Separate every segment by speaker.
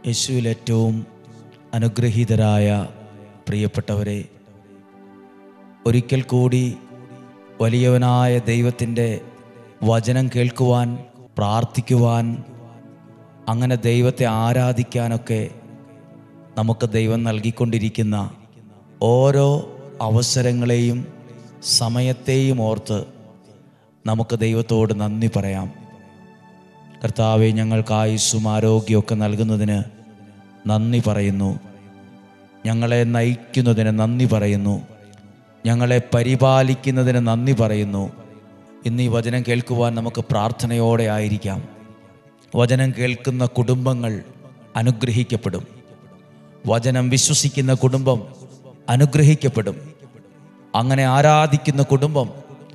Speaker 1: യേശുവിൽ ഏറ്റവും അനുഗ്രഹീതരായ പ്രിയപ്പെട്ടവരെ, ഒരിക്കൽ കൂടി വലിയവനായ ദൈവത്തിൻ്റെ വചനം കേൾക്കുവാൻ, പ്രാർത്ഥിക്കുവാൻ, അങ്ങനെ ദൈവത്തെ ആരാധിക്കാനൊക്കെ നമുക്ക് ദൈവം നൽകിക്കൊണ്ടിരിക്കുന്ന ഓരോ അവസരങ്ങളെയും സമയത്തെയും ഓർത്ത് നമുക്ക് ദൈവത്തോട് നന്ദി പറയാം. കർത്താവെ, ഞങ്ങൾക്ക് ആയുസ്സും ആരോഗ്യമൊക്കെ നൽകുന്നതിന് നന്ദി പറയുന്നു. ഞങ്ങളെ നയിക്കുന്നതിന് നന്ദി പറയുന്നു. ഞങ്ങളെ പരിപാലിക്കുന്നതിന് നന്ദി പറയുന്നു. ഇന്ന് ഈ വചനം കേൾക്കുവാൻ നമുക്ക് പ്രാർത്ഥനയോടെ ആയിരിക്കാം. വചനം കേൾക്കുന്ന കുടുംബങ്ങൾ അനുഗ്രഹിക്കപ്പെടും. വചനം വിശ്വസിക്കുന്ന കുടുംബം അനുഗ്രഹിക്കപ്പെടും. അങ്ങനെ ആരാധിക്കുന്ന കുടുംബം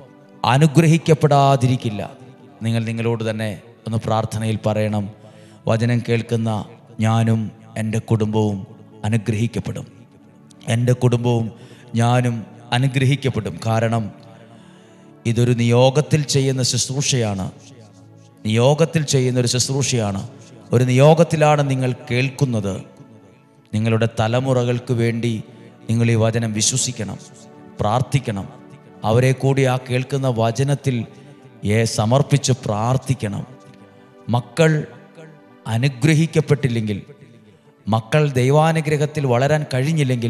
Speaker 1: അനുഗ്രഹിക്കപ്പെടാതിരിക്കില്ല. നിങ്ങളോട് തന്നെ ഒന്ന് പ്രാർത്ഥനയിൽ പറയണം, വചനം കേൾക്കുന്ന ഞാനും എൻ്റെ കുടുംബവും അനുഗ്രഹിക്കപ്പെടും. എൻ്റെ കുടുംബവും ഞാനും അനുഗ്രഹിക്കപ്പെടും. കാരണം ഇതൊരു നിയോഗത്തിൽ ചെയ്യുന്ന ശുശ്രൂഷയാണ്. നിയോഗത്തിൽ ചെയ്യുന്നൊരു ശുശ്രൂഷയാണ്. ഒരു നിയോഗത്തിലാണ് നിങ്ങൾ കേൾക്കുന്നത്. നിങ്ങളുടെ തലമുറകൾക്ക് വേണ്ടി നിങ്ങൾ ഈ വചനം വിശ്വസിക്കണം, പ്രാർത്ഥിക്കണം. അവരെ കൂടി ആ കേൾക്കുന്ന വചനത്തിൽ സമർപ്പിച്ച് പ്രാർത്ഥിക്കണം. മക്കൾ അനുഗ്രഹിക്കപ്പെട്ടില്ലെങ്കിൽ, മക്കൾ ദൈവാനുഗ്രഹത്തിൽ വളരാൻ കഴിഞ്ഞില്ലെങ്കിൽ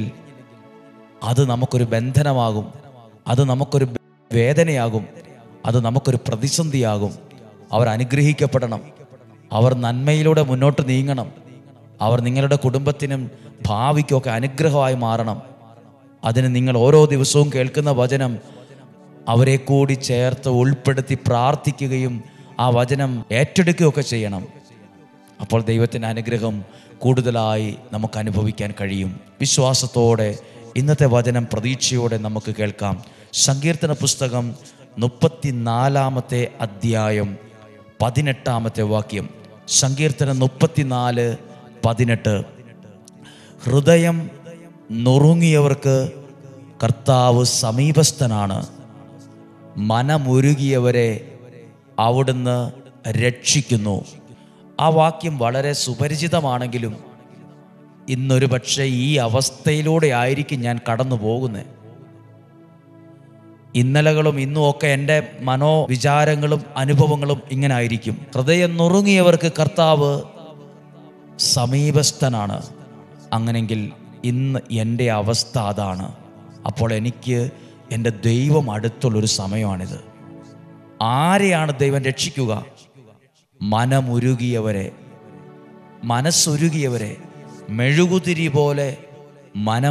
Speaker 1: അത് നമുക്കൊരു ബന്ധനമാകും, അത് നമുക്കൊരു വേദനയാകും, അത് നമുക്കൊരു പ്രതിസന്ധിയാകും. അവർ അനുഗ്രഹിക്കപ്പെടണം. അവർ നന്മയിലൂടെ മുന്നോട്ട് നീങ്ങണം. അവർ നിങ്ങളുടെ കുടുംബത്തിനും ഭാവിക്കുമൊക്കെ അനുഗ്രഹമായി മാറണം. അതിന് നിങ്ങൾ ഓരോ ദിവസവും കേൾക്കുന്ന വചനം അവരെ കൂടി ചേർത്ത് ഉൾപ്പെടുത്തി പ്രാർത്ഥിക്കുകയും ആ വചനം ഏറ്റെടുക്കുകയൊക്കെ ചെയ്യണം. അപ്പോൾ ദൈവത്തിൻ്റെ അനുഗ്രഹം കൂടുതലായി നമുക്ക് അനുഭവിക്കാൻ കഴിയും. വിശ്വാസത്തോടെ ഇന്നത്തെ വചനം പ്രതീക്ഷയോടെ നമുക്ക് കേൾക്കാം. സങ്കീർത്തന പുസ്തകം 34 അധ്യായം 18 വാക്യം. സങ്കീർത്തനം 34:18. ഹൃദയം നുറുങ്ങിയവർക്ക് കർത്താവ് സമീപസ്ഥനാണ്, മനമുരുകിയവരെ അവിടുന്ന് രക്ഷിക്കുന്നു. ആ വാക്യം വളരെ സുപരിചിതമാണെങ്കിലും ഇന്നൊരു പക്ഷേ ഈ അവസ്ഥയിലൂടെ ആയിരിക്കും ഞാൻ കടന്നു പോകുന്നത്. ഇന്നലകളും ഇന്നുമൊക്കെ എൻ്റെ മനോവിചാരങ്ങളും അനുഭവങ്ങളും ഇങ്ങനെ ആയിരിക്കും. ഹൃദയം നുറുങ്ങിയവർക്ക് കർത്താവ് സമീപസ്ഥനാണ്. അങ്ങനെങ്കിൽ ഇന്ന് എൻ്റെ അവസ്ഥ അതാണ്. അപ്പോൾ എനിക്ക് എൻ്റെ ദൈവം അടുത്തുള്ളൊരു സമയമാണിത്. ആരെയാണ് ദൈവം രക്ഷിക്കുക? മനമുരുകിയവരെ, മനസ്സുരുകിയവരെ. മെഴുകുതിരി പോലെ മനം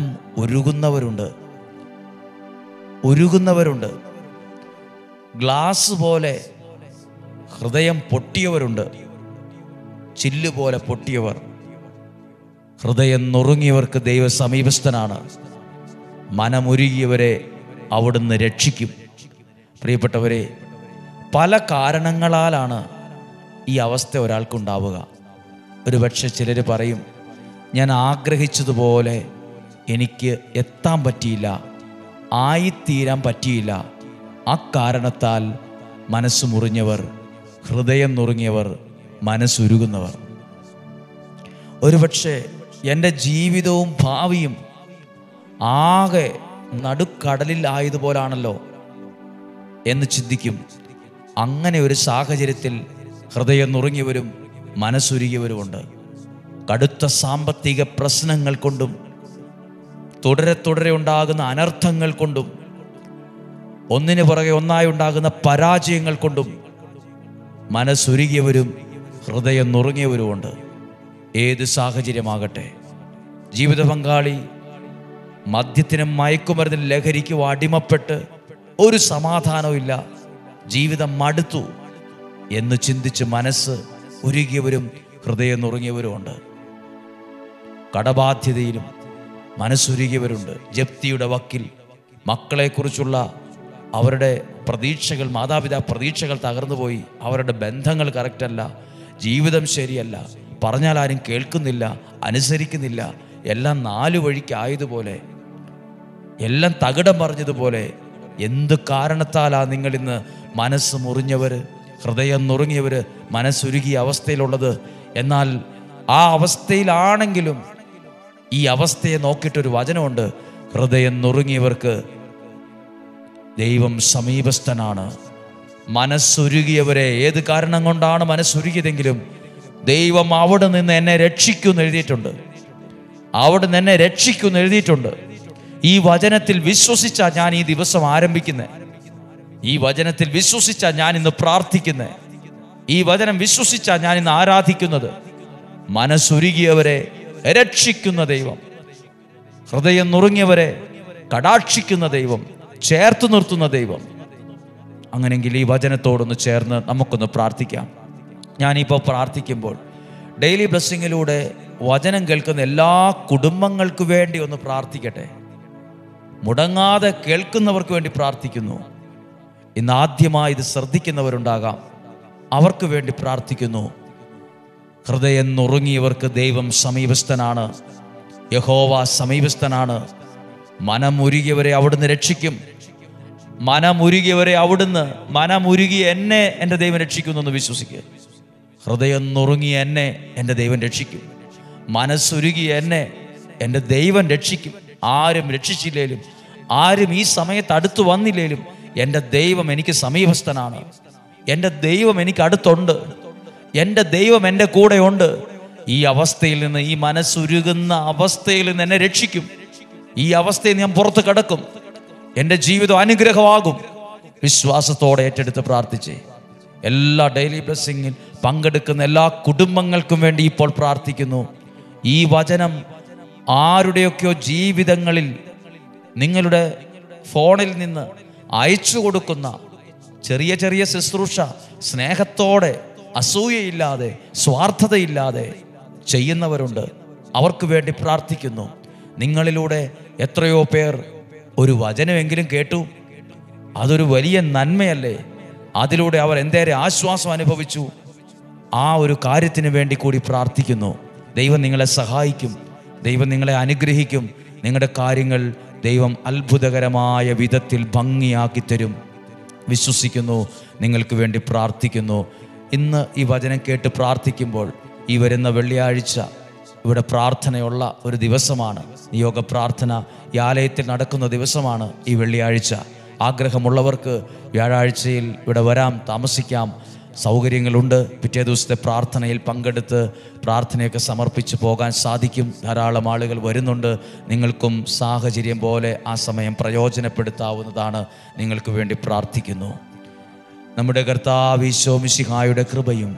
Speaker 1: ഉരുകുന്നവരുണ്ട്. ഗ്ലാസ് പോലെ ഹൃദയം പൊട്ടിയവരുണ്ട്. ചില്ല് പോലെ പൊട്ടിയവർ. ഹൃദയം നുറുങ്ങിയവർക്ക് ദൈവ സമീപസ്ഥനാണ്, മനമുരുകിയവരെ അവിടുന്ന് രക്ഷിക്കും. പ്രിയപ്പെട്ടവരെ, പല കാരണങ്ങളാലാണ് ഈ അവസ്ഥ ഒരാൾക്കുണ്ടാവുക. ഒരു പക്ഷേ ചിലർ പറയും, ഞാൻ ആഗ്രഹിച്ചതുപോലെ എനിക്ക് എത്താൻ പറ്റിയില്ല, ആയിത്തീരാൻ പറ്റിയില്ല. ആ കാരണത്താൽ മനസ്സ് മുറിഞ്ഞവർ, ഹൃദയം നുറുങ്ങിയവർ, മനസ്സുരുകുന്നവർ. ഒരുപക്ഷെ എൻ്റെ ജീവിതവും ഭാവിയും ആകെ നടുക്കടലിൽ ആയതുപോലാണല്ലോ എന്ന് ചിന്തിക്കും. അങ്ങനെ ഒരു സാഹചര്യത്തിൽ ഹൃദയം നുറുങ്ങിയവരും മനസ്സുരുകിയവരുമുണ്ട്. കടുത്ത സാമ്പത്തിക പ്രശ്നങ്ങൾ കൊണ്ടും തുടരെ ഉണ്ടാകുന്ന അനർത്ഥങ്ങൾ കൊണ്ടും ഒന്നിനു പുറകെ ഒന്നായി ഉണ്ടാകുന്ന പരാജയങ്ങൾ കൊണ്ടും മനസ്സുരുകിയവരും ഹൃദയം നുറുങ്ങിയവരുമുണ്ട്. ഏത് സാഹചര്യമാകട്ടെ, ജീവിത പങ്കാളി മദ്യത്തിനും മയക്കുമരുന്നിനും ലഹരിക്കും അടിമപ്പെട്ട് ഒരു സമാധാനവും ഇല്ല, ജീവിതം മടുത്തു എന്ന് ചിന്തിച്ച് മനസ്സ് ഉരുകിയവരും ഹൃദയം നുറുങ്ങിയവരുമുണ്ട്. കടബാധ്യതയിലും മനസ്സുരുകിയവരുണ്ട്. ജപ്തിയുടെ വക്കിൽ മക്കളെക്കുറിച്ചുള്ള അവരുടെ പ്രതീക്ഷകൾ, മാതാപിതാ പ്രതീക്ഷകൾ തകർന്നുപോയി. അവരുടെ ബന്ധങ്ങൾ കറക്റ്റല്ല, ജീവിതം ശരിയല്ല, പറഞ്ഞാൽ ആരും കേൾക്കുന്നില്ല, അനുസരിക്കുന്നില്ല. എല്ലാം 4 വഴിക്കായതുപോലെ, എല്ലാം തകിടം പറഞ്ഞതുപോലെ. എന്ത് കാരണത്താലാ നിങ്ങളിന്ന് മനസ്സ് മുറിഞ്ഞവർ, ഹൃദയം നുറുങ്ങിയവർ, മനസ്സുരുകിയ അവസ്ഥയിലുള്ളത്? എന്നാൽ ആ അവസ്ഥയിലാണെങ്കിലും ഈ അവസ്ഥയെ നോക്കിയിട്ടൊരു വചനമുണ്ട്, ഹൃദയം നുറുങ്ങിയവർക്ക് ദൈവം സമീപസ്ഥനാണ്. മനസ്സുരുകിയവരെ, ഏത് കാരണം കൊണ്ടാണ് മനസ്സുരുകിയതെങ്കിലും ദൈവം അവിടെ നിന്ന് എന്നെ രക്ഷിക്കുമെന്ന് എഴുതിയിട്ടുണ്ട്. അവിടെ നിന്ന് എന്നെ രക്ഷിക്കുമെന്ന് എഴുതിയിട്ടുണ്ട്. ഈ വചനത്തിൽ വിശ്വസിച്ചാ ഞാൻ ഈ ദിവസം ആരംഭിക്കുന്നത്. ഈ വചനത്തിൽ വിശ്വസിച്ചാ ഞാൻ ഇന്ന് പ്രാർത്ഥിക്കുന്നത്. ഈ വചനം വിശ്വസിച്ചാ ഞാൻ ഇന്ന് ആരാധിക്കുന്നത്. മനസ്സുരുകിയവരെ രക്ഷിക്കുന്ന ദൈവം, ഹൃദയം നുറുങ്ങിയവരെ കടാക്ഷിക്കുന്ന ദൈവം, ചേർത്ത് നിർത്തുന്ന ദൈവം. അങ്ങനെയെങ്കിൽ ഈ വചനത്തോടൊന്ന് ചേർന്ന് നമുക്കൊന്ന് പ്രാർത്ഥിക്കാം. ഞാനിപ്പോൾ പ്രാർത്ഥിക്കുമ്പോൾ ഡെയിലി ബ്ലെസ്സിങ്ങിലൂടെ വചനം കേൾക്കുന്ന എല്ലാ കുടുംബങ്ങൾക്ക് വേണ്ടി ഒന്ന് പ്രാർത്ഥിക്കട്ടെ. മുടങ്ങാതെ കേൾക്കുന്നവർക്ക് വേണ്ടി പ്രാർത്ഥിക്കുന്നു. ഇന്ന് ആദ്യമായി ഇത് ശ്രദ്ധിക്കുന്നവരുണ്ടാകാം, അവർക്ക് വേണ്ടി പ്രാർത്ഥിക്കുന്നു. ഹൃദയം നുറുങ്ങിയവർക്ക് ദൈവം സമീപസ്ഥനാണ്. യഹോവ സമീപസ്ഥനാണ്. മനമുരുകിയവരെ അവിടുന്ന് രക്ഷിക്കും. മനമുരുകിയവരെ അവിടുന്ന്, മനമുരുകി എന്നെ എൻ്റെ ദൈവം രക്ഷിക്കുന്നു എന്ന് വിശ്വസിക്കുക. ഹൃദയം നുറുങ്ങിയ എന്നെ എൻ്റെ ദൈവം രക്ഷിക്കും. മനസ്സുരുകിയ എന്നെ എൻ്റെ ദൈവം രക്ഷിക്കും. ആരും രക്ഷിച്ചില്ലേലും, ആരും ഈ സമയത്ത് അടുത്ത് വന്നില്ലേലും എൻ്റെ ദൈവം എനിക്ക് സമീപസ്ഥനാണ്. എൻ്റെ ദൈവം എനിക്ക് അടുത്തുണ്ട്. എൻ്റെ ദൈവം എൻ്റെ കൂടെ ഉണ്ട്. ഈ അവസ്ഥയിൽ നിന്ന്, ഈ മനസ്സുരുകുന്ന അവസ്ഥയിൽ നിന്ന് എന്നെ രക്ഷിക്കും. ഈ അവസ്ഥയിൽ ഞാൻ പുറത്ത് കിടക്കും. എൻ്റെ ജീവിതം അനുഗ്രഹമാകും. വിശ്വാസത്തോടെ ഏറ്റെടുത്ത് പ്രാർത്ഥിച്ചേ. എല്ലാ ഡെയിലി ബ്ലെസ്സിങ്ങിൽ പങ്കെടുക്കുന്ന എല്ലാ കുടുംബങ്ങൾക്കും വേണ്ടി ഇപ്പോൾ പ്രാർത്ഥിക്കുന്നു. ഈ വചനം ആരുടെയൊക്കെയോ ജീവിതങ്ങളിൽ നിങ്ങളുടെ ഫോണിൽ നിന്ന് അയച്ചു കൊടുക്കുന്ന ചെറിയ ചെറിയ ശുശ്രൂഷ സ്നേഹത്തോടെ, അസൂയയില്ലാതെ, സ്വാർത്ഥതയില്ലാതെ ചെയ്യുന്നവരുണ്ട്. അവർക്ക് വേണ്ടി പ്രാർത്ഥിക്കുന്നു. നിങ്ങളിലൂടെ എത്രയോ പേർ ഒരു വചനമെങ്കിലും കേട്ടു. അതൊരു വലിയ നന്മയല്ലേ? അതിലൂടെ അവർ എന്തേറെ ആശ്വാസം അനുഭവിച്ചു. ആ ഒരു കാര്യത്തിന് വേണ്ടി കൂടി പ്രാർത്ഥിക്കുന്നു. ദൈവം നിങ്ങളെ സഹായിക്കും. ദൈവം നിങ്ങളെ അനുഗ്രഹിക്കും. നിങ്ങളുടെ കാര്യങ്ങൾ ദൈവം അത്ഭുതകരമായ വിധത്തിൽ ഭംഗിയാക്കി തരും. വിശ്വസിക്കുന്നു. നിങ്ങൾക്ക് വേണ്ടി പ്രാർത്ഥിക്കുന്നു. ഇന്ന് ഈ വചനം കേട്ട് പ്രാർത്ഥിക്കുമ്പോൾ ഈ വരുന്ന വെള്ളിയാഴ്ച ഇവിടെ പ്രാർത്ഥനയുള്ള ഒരു ദിവസമാണ്. നിയോഗ പ്രാർത്ഥന ഈ ആലയത്തിൽ നടക്കുന്ന ദിവസമാണ് ഈ വെള്ളിയാഴ്ച. ആഗ്രഹമുള്ളവർക്ക് വ്യാഴാഴ്ചയിൽ ഇവിടെ വരാം, താമസിക്കാം. സൗകര്യങ്ങളുണ്ട്. പിറ്റേ ദിവസത്തെ പ്രാർത്ഥനയിൽ പങ്കെടുത്ത് പ്രാർത്ഥനയൊക്കെ സമർപ്പിച്ച് പോകാൻ സാധിക്കും. ധാരാളം ആളുകൾ വരുന്നുണ്ട്. നിങ്ങൾക്കും സാഹചര്യം പോലെ ആ സമയം പ്രയോജനപ്പെടുത്താവുന്നതാണ്. നിങ്ങൾക്ക് വേണ്ടി പ്രാർത്ഥിക്കുന്നു. നമ്മുടെ കർത്താവ് ഈശോ മിശിഹായുടെ കൃപയും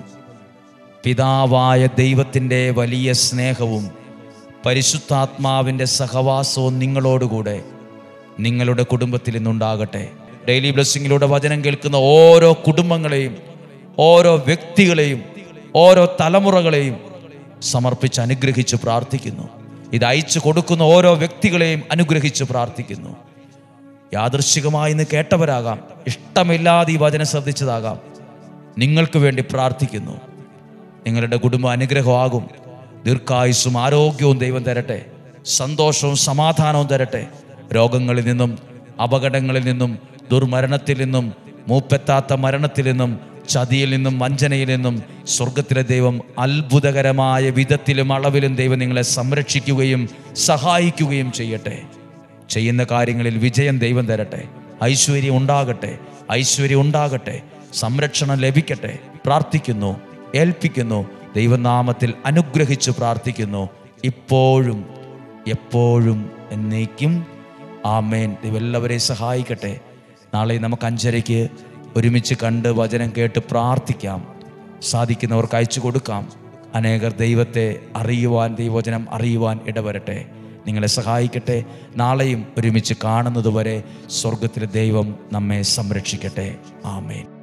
Speaker 1: പിതാവായ ദൈവത്തിൻ്റെ വലിയ സ്നേഹവും പരിശുദ്ധാത്മാവിൻ്റെ സഹവാസവും നിങ്ങളോടുകൂടെ നിങ്ങളുടെ കുടുംബത്തിൽ നിന്നുണ്ടാകട്ടെ. ഡെയിലി ബ്ലെസ്സിങ്ങിലൂടെ വചനം കേൾക്കുന്ന ഓരോ കുടുംബങ്ങളെയും, ഓരോ വ്യക്തികളെയും, ഓരോ തലമുറകളെയും സമർപ്പിച്ച് അനുഗ്രഹിച്ച് പ്രാർത്ഥിക്കുന്നു. ഇത് അയച്ചു കൊടുക്കുന്ന ഓരോ വ്യക്തികളെയും അനുഗ്രഹിച്ച് പ്രാർത്ഥിക്കുന്നു. യാദൃശ്ചികമായി ഇന്ന് കേട്ടവരാകാം, ഇഷ്ടമില്ലാതെ ഈ വചനം ശ്രദ്ധിച്ചതാകാം. നിങ്ങൾക്ക് വേണ്ടി പ്രാർത്ഥിക്കുന്നു. നിങ്ങളുടെ കുടുംബം അനുഗ്രഹമാകും. ദീർഘായുസ്സും ആരോഗ്യവും ദൈവം തരട്ടെ. സന്തോഷവും സമാധാനവും തരട്ടെ. രോഗങ്ങളിൽ നിന്നും, അപകടങ്ങളിൽ നിന്നും, ദുർമരണത്തിൽ നിന്നും, മൂപ്പെത്താത്ത മരണത്തിൽ നിന്നും, ചതിയിൽ നിന്നും, വഞ്ചനയിൽ നിന്നും സ്വർഗത്തിലെ ദൈവം അത്ഭുതകരമായ വിധത്തിലും അളവിലും ദൈവം നിങ്ങളെ സംരക്ഷിക്കുകയും സഹായിക്കുകയും ചെയ്യട്ടെ. ചെയ്യുന്ന കാര്യങ്ങളിൽ വിജയം ദൈവം തരട്ടെ. ഐശ്വര്യം ഉണ്ടാകട്ടെ. ഐശ്വര്യം ഉണ്ടാകട്ടെ. സംരക്ഷണം ലഭിക്കട്ടെ. പ്രാർത്ഥിക്കുന്നു, ഏൽപ്പിക്കുന്നു. ദൈവനാമത്തിൽ അനുഗ്രഹിച്ച് പ്രാർത്ഥിക്കുന്നു. ഇപ്പോഴും എപ്പോഴും എന്നേക്കും. ആമേൻ. ദൈവം എല്ലാവരെയും സഹായിക്കട്ടെ. നാളെ നമുക്ക് 5:30 ഒരുമിച്ച് കണ്ട് വചനം കേട്ട് പ്രാർത്ഥിക്കാം. സാധിക്കുന്നവർക്ക് അയച്ചു കൊടുക്കാം. അനേകർ ദൈവത്തെ അറിയുവാൻ, ദൈവവചനം അറിയുവാൻ ഇടവരട്ടെ. നിങ്ങളെ സഹായിക്കട്ടെ. നാളെയും ഒരുമിച്ച് കാണുന്നതുവരെ സ്വർഗത്തിലെ ദൈവം നമ്മെ സംരക്ഷിക്കട്ടെ. ആമേൻ.